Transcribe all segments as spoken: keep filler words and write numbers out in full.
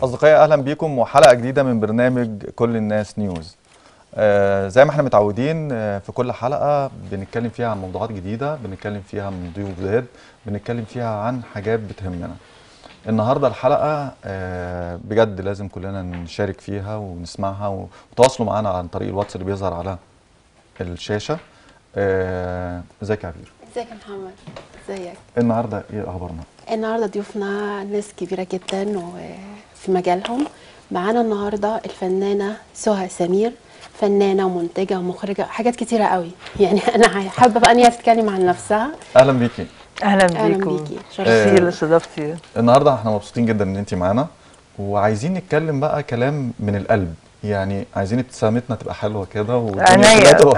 أصدقائي أهلا بيكم وحلقة جديدة من برنامج كل الناس نيوز. آه زي ما احنا متعودين آه في كل حلقة بنتكلم فيها عن موضوعات جديدة، بنتكلم فيها عن ضيوف جداد، بنتكلم فيها عن حاجات بتهمنا. النهاردة الحلقة آه بجد لازم كلنا نشارك فيها ونسمعها، وتواصلوا معنا عن طريق الواتس اللي بيظهر على الشاشة. آه، ازيك يا عبير؟ ازيك يا محمد؟ ازيك؟ النهارده ايه اخبارنا؟ النهارده ضيوفنا ناس كبيره جدا وفي مجالهم. معانا النهارده الفنانه سهى سمير، فنانه ومنتجه ومخرجه حاجات كتيره قوي. يعني انا حابه بقى ان هي تتكلم عن نفسها. اهلا بيكي. اهلا اهلا بيكم. بيكي، شرفتي آه، لاستضافتي. النهارده احنا مبسوطين جدا ان انت معانا، وعايزين نتكلم بقى كلام من القلب. يعني عايزين ابتسامتنا تبقى حلوه كده والدنيا كلها تبقى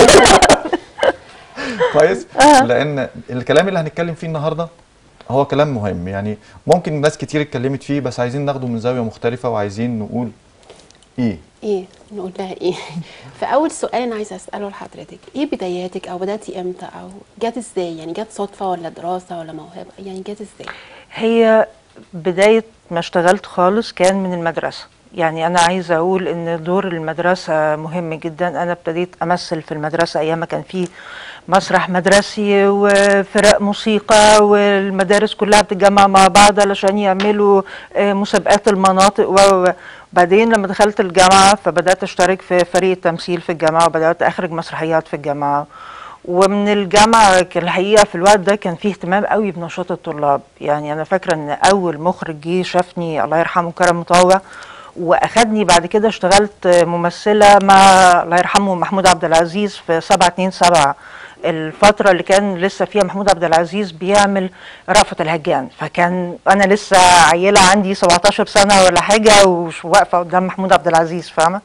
كويس، لان الكلام اللي هنتكلم فيه النهارده هو كلام مهم. يعني ممكن ناس كتير اتكلمت فيه، بس عايزين ناخده من زاويه مختلفه، وعايزين نقول ايه ايه نقول لها ايه. فاول سؤال انا عايزه اساله لحضرتك، ايه بداياتك او بداتي امتى او جت ازاي؟ يعني جت صدفه ولا دراسه ولا موهبه؟ يعني جت ازاي؟ هي بداية ما اشتغلت خالص كان من المدرسة. يعني أنا عايزة أقول إن دور المدرسة مهم جدا. أنا ابتديت أمثل في المدرسة أيام ما كان في مسرح مدرسي وفرق موسيقى، والمدارس كلها بتتجمع مع بعض علشان يعملوا مسابقات المناطق. وبعدين لما دخلت الجامعة فبدأت أشترك في فريق التمثيل في الجامعة، وبدأت أخرج مسرحيات في الجامعة. ومن الجامعة كان الحقيقة في الوقت ده كان فيه اهتمام قوي بنشاط الطلاب. يعني أنا فاكرة إن أول مخرج جه شافني الله يرحمه كرم مطوع، وأخدني بعد كده اشتغلت ممثلة مع الله يرحمه محمود عبد العزيز في سبعة اتنين سبعة، الفترة اللي كان لسه فيها محمود عبد العزيز بيعمل رأفت الهجان. فكان أنا لسه عيلة عندي سبعتاشر سنة ولا حاجة وواقفة قدام محمود عبد العزيز، فاهمة؟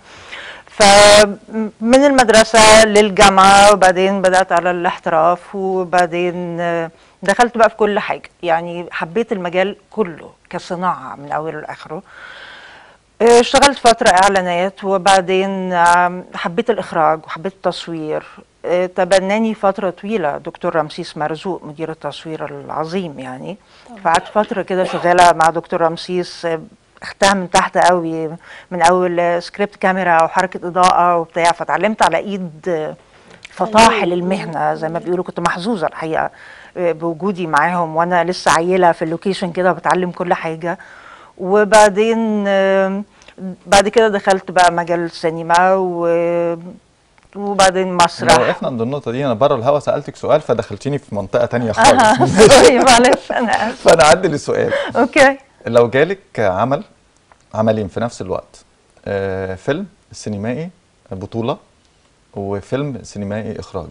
فمن المدرسة للجامعة، وبعدين بدأت على الاحتراف، وبعدين دخلت بقى في كل حاجة. يعني حبيت المجال كله كصناعة من أوله لآخره. اشتغلت فترة إعلانات، وبعدين حبيت الإخراج وحبيت التصوير. تبناني فترة طويلة دكتور رمسيس مرزوق مدير التصوير العظيم يعني. فقعدت فترة كده شغالة مع دكتور رمسيس، اختها من تحت قوي، من اول سكريبت كاميرا وحركه اضاءه وبتاع. فتعلمت على ايد فطاحل المهنه زي ما بيقولوا. كنت محظوظه الحقيقه بوجودي معاهم وانا لسه عيله في اللوكيشن كده بتعلم كل حاجه. وبعدين بعد كده دخلت بقى مجال السينما و وبعدين مسرح. لو وقفنا عند النقطه دي، انا بره الهوا سالتك سؤال فدخلتيني في منطقه تانية خالص. اه سوري معلش انا اسف. فانا عدل السؤال. اوكي. لو جالك عمل عملين في نفس الوقت، آه فيلم سينمائي بطولة وفيلم سينمائي إخراج،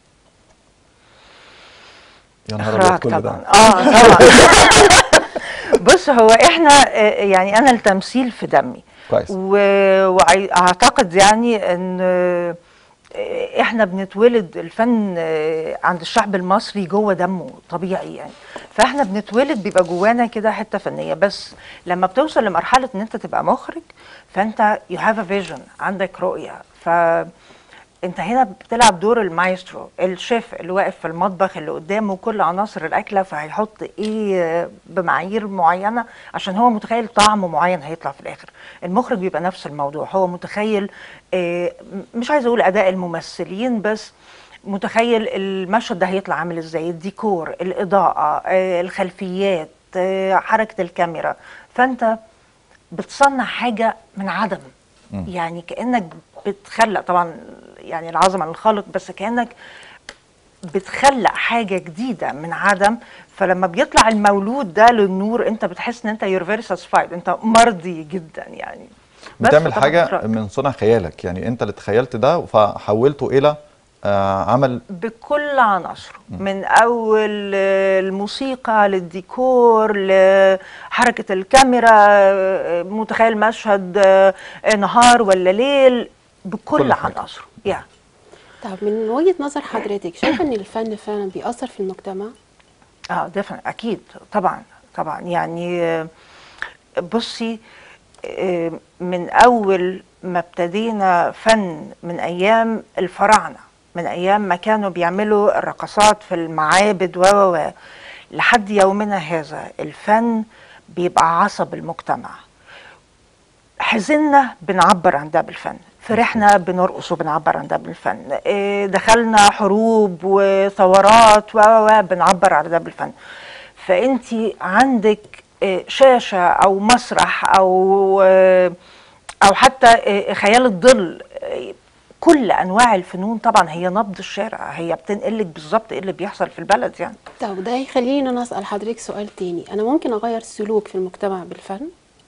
يا نهار أبيض كل طبعا. ده. اه طبعا. بص، هو احنا يعني انا التمثيل في دمي كويس. واعتقد يعني ان احنا بنتولد الفن عند الشعب المصري جوه دمه طبيعي يعني. فاحنا بنتولد بيبقى جوانا كده حته فنيه، بس لما بتوصل لمرحله ان انت تبقى مخرج فانت you have a vision، عندك رؤيه. فانت هنا بتلعب دور المايسترو، الشيف اللي واقف في المطبخ اللي قدامه كل عناصر الاكله، فهيحط ايه بمعايير معينه عشان هو متخيل طعم معين هيطلع في الاخر. المخرج بيبقى نفس الموضوع، هو متخيل إيه، مش عايزه اقول اداء الممثلين، بس متخيل المشهد ده هيطلع عامل ازاي، الديكور، الاضاءه، إيه، الخلفيات، إيه، حركه الكاميرا. فانت بتصنع حاجه من عدم. م. يعني كانك بتخلق، طبعا يعني العظمه للخالق، بس كانك بتخلق حاجه جديده من عدم. فلما بيطلع المولود ده للنور انت بتحس ان انت you're very satisfied، انت مرضي جدا يعني. بتعمل حاجه من صنع خيالك، يعني انت اللي تخيلت ده فحولته الى آه عمل بكل عناصره، من اول الموسيقى للديكور لحركه الكاميرا، متخيل مشهد نهار ولا ليل، بكل عناصره. يعني طب من وجهه نظر حضرتك شايفه ان الفن فعلا بيأثر في المجتمع؟ اه دفن اكيد طبعا طبعا. يعني بصي، من اول ما ابتدينا فن من ايام الفراعنه، من ايام ما كانوا بيعملوا الرقصات في المعابد و لحد يومنا هذا، الفن بيبقى عصب المجتمع. حزننا بنعبر عن ده بالفن، فرحنا بنرقص وبنعبر عن ده بالفن، إيه دخلنا حروب وثورات و و بنعبر عن ده بالفن. فانت عندك إيه شاشة او مسرح او إيه او حتى إيه خيال الظل، إيه كل انواع الفنون طبعا هي نبض الشارع، هي بتنقلك بالظبط ايه اللي بيحصل في البلد يعني. طب ده يخليني ان انا اسال حضرتك سؤال تاني، انا ممكن اغير سلوك في المجتمع بالفن؟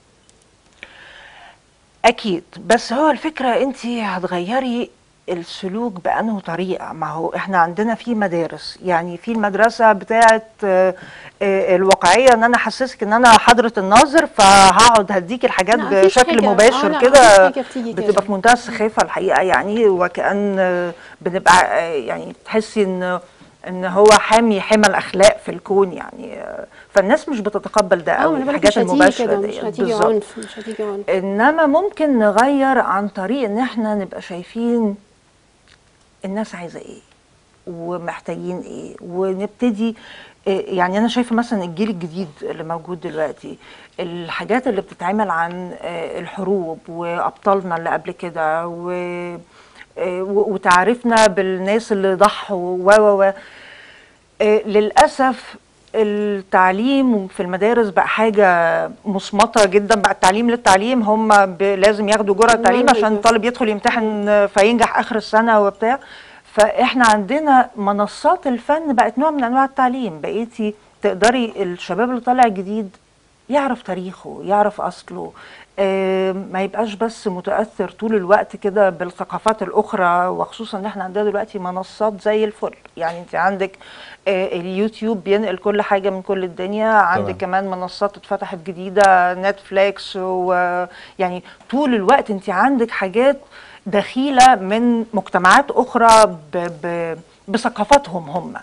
اكيد، بس هو الفكره انت هتغيري السلوك بانه طريقه. ما هو احنا عندنا في مدارس، يعني في المدرسه بتاعه آه، آه، الواقعيه، ان انا احسسك ان انا حضره الناظر فهقعد هديك الحاجات لا مفيش بشكل حاجه، اه مباشر لا مفيش كده، حاجه بتيجي كده. بتبقى في منتهى السخافه الحقيقه يعني، وكأن آه، بنبقى آه، يعني تحسي ان ان هو حامي حمى الاخلاق في الكون يعني. آه، فالناس مش بتتقبل ده اه ما قوي، انا بقولك الحاجات مش هتيجي المباشره كده، مش ديت هتيجي بالظبط. عنف، مش هتيجي عنف. انما ممكن نغير عن طريق ان احنا نبقى شايفين الناس عايزه ايه ومحتاجين ايه، ونبتدي إيه. يعني انا شايفه مثلا الجيل الجديد اللي موجود دلوقتي، الحاجات اللي بتتعمل عن آه، الحروب وابطالنا اللي قبل كده و آه، و- وتعريفنا بالناس اللي ضحوا و و و آه، للأسف التعليم في المدارس بقى حاجة مصمتة جدا، بقى التعليم للتعليم، هم ب- لازم ياخدوا جرعة تعليم المنهج عشان بس. الطالب يدخل يمتحن آه، فينجح آخر السنة وبتاع. فإحنا عندنا منصات الفن بقت نوع من أنواع التعليم، بقيتي تقدري الشباب اللي طالع جديد يعرف تاريخه، يعرف أصله، آه، ما يبقاش بس متأثر طول الوقت كده بالثقافات الأخرى. وخصوصا إن احنا عندنا دلوقتي منصات زي الفل، يعني انت عندك آه، اليوتيوب بينقل كل حاجة من كل الدنيا، عندك تمام. كمان منصات اتفتحت جديدة، نتفليكس، ويعني طول الوقت انت عندك حاجات دخيلة من مجتمعات أخرى ب ب بثقافاتهم هم.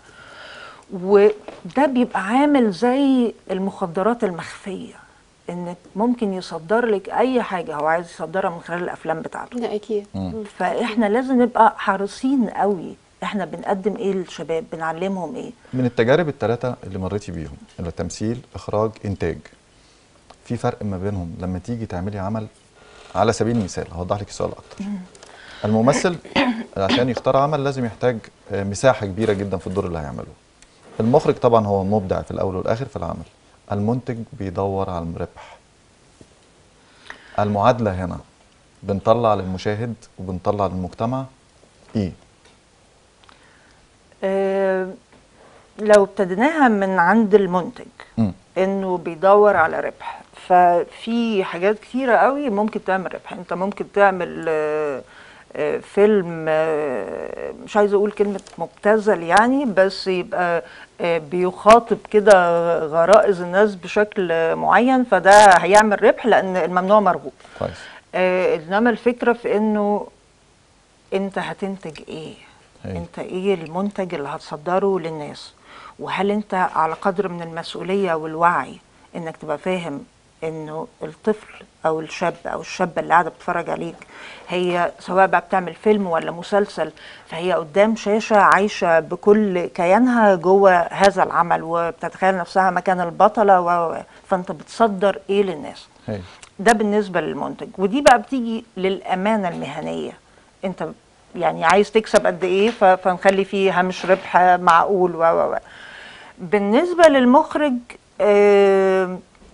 وده بيبقى عامل زي المخدرات المخفية، انك ممكن يصدر لك اي حاجة هو عايز يصدرها من خلال الافلام بتاعته. ده اكيد. مم. مم. فاحنا لازم نبقى حريصين قوي، احنا بنقدم ايه للشباب، بنعلمهم ايه. من التجارب الثلاثة اللي مريتي بيهم، اللي تمثيل، إخراج، إنتاج، في فرق ما بينهم لما تيجي تعملي عمل؟ على سبيل المثال هوضح لك السؤال أكتر. الممثل عشان يختار عمل لازم يحتاج آه، مساحة كبيرة جدا في الدور اللي هيعمله. المخرج طبعا هو المبدع في الأول والآخر في العمل. المنتج بيدور على الربح. المعادلة هنا بنطلع للمشاهد وبنطلع للمجتمع إيه؟ اه لو ابتديناها من عند المنتج مم. انه بيدور على ربح، ففي حاجات كتيرة قوي ممكن تعمل ربح. انت ممكن تعمل آه، آه، فيلم، آه، مش عايزه اقول كلمه مبتذل يعني، بس يبقى آه، بيخاطب كده غرائز الناس بشكل آه، معين، فده هيعمل ربح لان الممنوع مرغوب. كويس. آه، انما الفكره في انه انت هتنتج ايه، هي. انت ايه المنتج اللي هتصدره للناس، وهل انت على قدر من المسؤوليه والوعي انك تبقى فاهم انه الطفل او الشاب او الشابه اللي قاعده بتتفرج عليك، هي سواء بقى بتعمل فيلم ولا مسلسل، فهي قدام شاشه عايشه بكل كيانها جوه هذا العمل، وبتتخيل نفسها مكان البطله و و- فانت بتصدر ايه للناس. هي. ده بالنسبه للمنتج. ودي بقى بتيجي للامانه المهنيه، انت يعني عايز تكسب قد ايه، ف- فنخلي فيه هامش ربح معقول و و و بالنسبه للمخرج آه،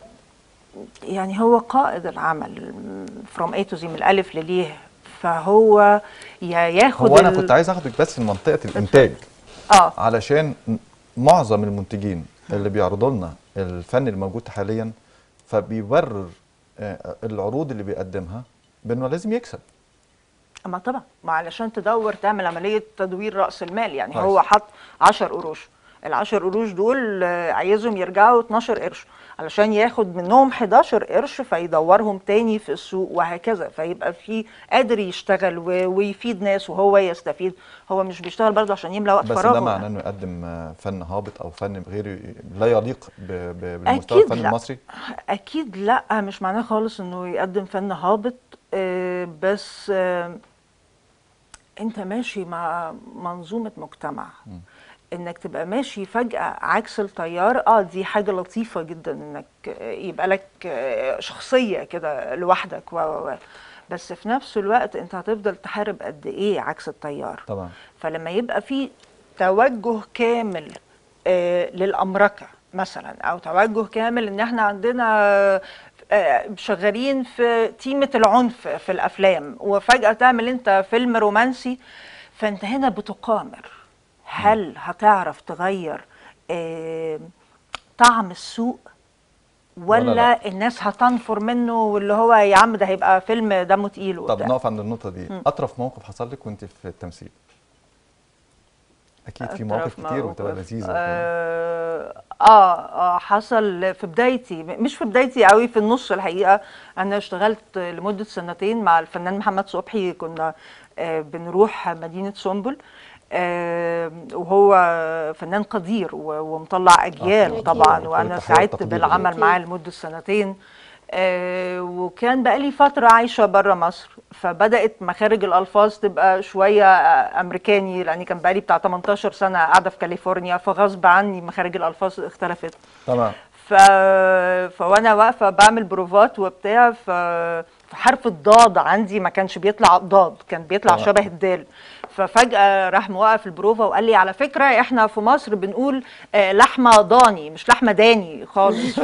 يعني هو قائد العمل from A to Z، من الالف لليه، فهو يا ياخد هو أنا ال- كنت عايز أخدك بس لمنطقة الإنتاج، اه علشان معظم المنتجين اللي بيعرضوا لنا الفن الموجود حاليا فبيبرر آه، العروض اللي بيقدمها بانه لازم يكسب. اما طبعا، ما علشان تدور تعمل عمليه تدوير راس المال، يعني كويس. هو حط عشر قروش، العشر قروش دول آه، عايزهم يرجعوا اتناشر قرش علشان ياخد منهم حداشر قرش فيدورهم تاني في السوق، وهكذا. فيبقى في قادر يشتغل و- ويفيد ناس وهو يستفيد. هو مش بيشتغل برضه عشان يملى وقت بس ده فراغه معناه يعني. انه يقدم آه، فن هابط او فن غير لا يليق ب- ب- بالمستوى اكيد الفني لا، المصري. اكيد لا، مش معناه خالص انه يقدم فن هابط، آه، بس آه، انت ماشي مع منظومة مجتمع. انك تبقى ماشي فجأة عكس التيار، اه دي حاجة لطيفة جدا انك يبقى لك شخصية كده لوحدك و و- و. بس في نفس الوقت انت هتفضل تحارب قد ايه عكس التيار. طبعا. فلما يبقى في توجه كامل آه، للأمركة مثلا، او توجه كامل ان احنا عندنا آه، شغالين في تيمة العنف في الافلام، وفجأة تعمل انت فيلم رومانسي، فانت هنا بتقامر. هل هتعرف تغير آه، طعم السوق، ولا لا؟ ولا الناس هتنفر منه واللي هو يا عم ده هيبقى فيلم دمه تقيل طب وبتاع؟ نقف عند النقطه دي. مم. اطرف موقف حصل لك وانت في التمثيل؟ اكيد في مواقف أطرف كتير وبتبقى موقف لذيذه. آه, آه, آه حصل في بدايتي، مش في بدايتي قوي، في النص الحقيقة. أنا اشتغلت لمدة سنتين مع الفنان محمد صبحي، كنا آه بنروح مدينة سنبل، آه وهو فنان قدير و- ومطلع أجيال أكيد. طبعا، كل وأنا التحيه سعدت والتقدير بالعمل ليه. معاه أكيد. لمدة سنتين. آه وكان بقالي فترة عايشة برا مصر، فبدأت مخارج الألفاظ تبقى شوية آه، أمريكاني، لأني كان بقالي بتاع تمنتاشر سنة قاعدة في كاليفورنيا، فغصب عني مخارج الألفاظ اختلفت. تمام. ف... فوانا واقفه بعمل بروفات وبتاع، ف... فحرف الضاد عندي ما كانش بيطلع ضاد، كان بيطلع تمام. شبه الدال. ففجاه راح موقف البروفا وقال لي على فكره احنا في مصر بنقول آه، لحمه ضاني مش لحمه داني خالص.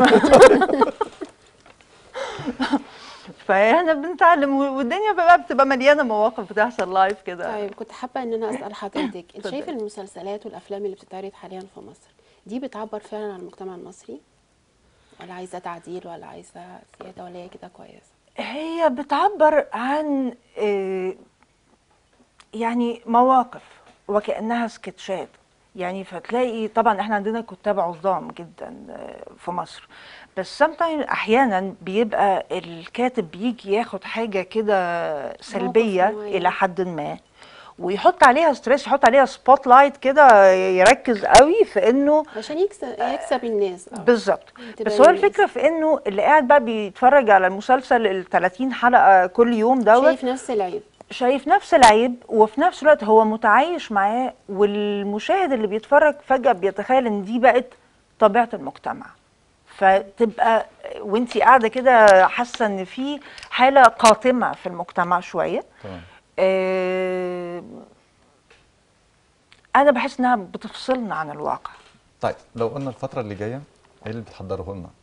فاحنا بنتعلم، والدنيا بقى بتبقى مليانه مواقف بتحصل لايف كده. طيب كنت حابة ان انا اسأل حضرتك، انت اتفضلي. شايف المسلسلات والافلام اللي بتتعرض حاليا في مصر دي بتعبر فعلا عن المجتمع المصري، ولا عايزة تعديل، ولا عايزة سيادة، ولا هي كده كويسة؟ هي بتعبر عن آه، يعني مواقف وكأنها سكتشات. يعني فتلاقي طبعا احنا عندنا كتاب عظام جدا آه، في مصر، بس sometimes احيانا بيبقى الكاتب بيجي ياخد حاجة كده سلبية معين. الى حد ما، ويحط عليها ستريس، يحط عليها سبوت لايت كده، يركز قوي في انه عشان يكسب يكسب الناس. اه بالظبط. تبان بس هو الناس. الفكرة في انه اللي قاعد بقى بيتفرج على المسلسل ال ثلاثين حلقة كل يوم دوت شايف نفس العيب. شايف نفس العيب، وفي نفس الوقت هو متعايش معاه، والمشاهد اللي بيتفرج فجأة بيتخيل ان دي بقت طبيعة المجتمع، فتبقى وانتي قاعدة كده حاسة ان في حالة قاتمة في المجتمع شوية. تمام. آه، انا بحس انها بتفصلنا عن الواقع. طيب لو قلنا الفتره اللي جايه ايه اللي بتحضره لنا؟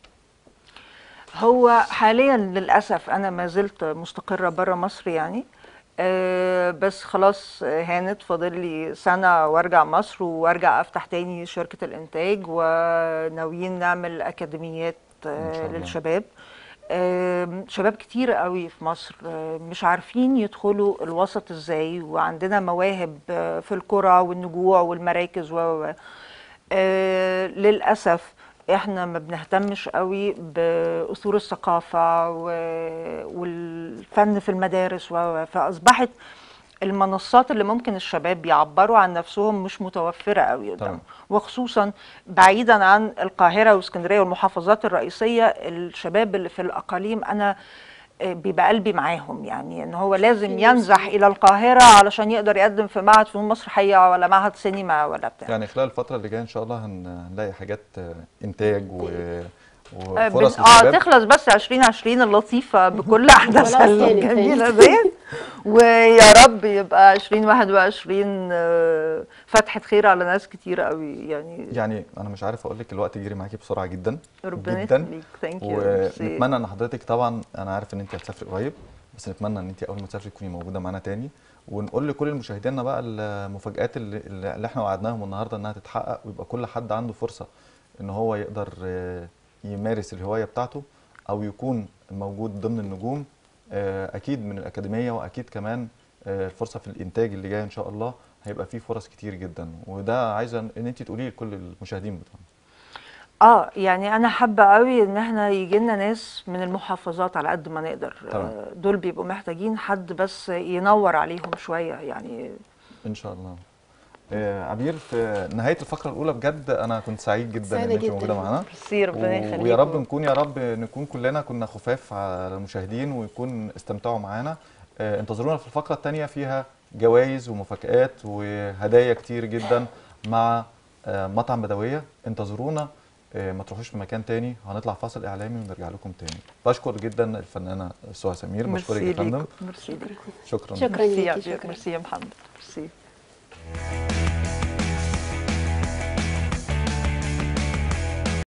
هو حاليا للأسف أنا ما زلت مستقرة برا مصر يعني، أه بس خلاص هانت، فاضل لي سنة وارجع مصر، وارجع افتح تاني شركة الانتاج، وناويين نعمل اكاديميات ان أه شاء الله. للشباب. أه شباب كتير قوي في مصر أه مش عارفين يدخلوا الوسط ازاي، وعندنا مواهب أه في القرى والنجوع والمراكز و و- أه للأسف احنا ما بنهتمش قوي بأصول الثقافة و- والفن في المدارس و و- فأصبحت المنصات اللي ممكن الشباب يعبروا عن نفسهم مش متوفرة قوي قدامهم، تمام. وخصوصا بعيدا عن القاهرة واسكندرية والمحافظات الرئيسية. الشباب اللي في الأقاليم أنا آه، بيبقى قلبي معاهم، يعني ان هو لازم في ينزح نفس- الى القاهرة علشان يقدر يقدم في معهد فنون مسرحية ولا معهد سينما ولا بتاع. يعني خلال الفتره اللي جايه ان شاء الله هن- هنلاقي حاجات آه، انتاج و... آه، بن... وفرص اه للشباب. تخلص بس عشرين عشرين اللطيفة بكل احداثها خلاص هانت الجميلة هانت. ديت، ويا رب يبقى عشرين واحد وعشرين آه، فتحة خير على ناس كتير قوي يعني. يعني انا مش عارف اقول لك الوقت جري معاكي بسرعه جدا ربنا جدا، يخليك، ثانك يو. ونتمنى ان حضرتك طبعا انا عارف ان انت هتسافري قريب، بس نتمنى ان انت اول ما تسافري تكوني موجوده معانا تاني، ونقول لكل المشاهدين بقى المفاجآت اللي, اللي احنا وعدناهم النهارده انها تتحقق، ويبقى كل حد عنده فرصه ان هو يقدر آه، يمارس الهوايه بتاعته او يكون موجود ضمن النجوم، آه، اكيد من الاكاديميه، واكيد كمان آه، الفرصه في الانتاج اللي جاي ان شاء الله هيبقى فيه فرص كتير جدا، وده عايزه ان انت تقوليه لكل المشاهدين بتوعنا. اه يعني انا حابه قوي ان احنا يجي لنا ناس من المحافظات على قد ما نقدر. تمام. آه، دول بيبقوا محتاجين حد بس ينور عليهم شويه يعني. ان شاء الله. آه، عبير، في نهايه الفقره الاولى بجد انا كنت سعيد جدا ان سعيدة انت جدا. موجوده معانا، ميرسي، ربنا و- يخليكم. ويا رب نكون يا رب نكون كلنا كنا خفاف على المشاهدين ويكون استمتعوا معانا. آه، انتظرونا في الفقره الثانيه، فيها جوائز ومفاجآت وهدايا كتير جدا مع آه، مطعم بدويه، انتظرونا، آه، ما تروحوش في مكان تاني. هنطلع فاصل اعلامي ونرجع لكم تاني. بشكر جدا الفنانه سهى سمير، بشكرك يا ميرسي فندم. ليكم، ميرسي ليكم. شكرا. شكرا ميرسي يا ليكي، عبير، شكرا. ميرسي يا محمد، ميرسي.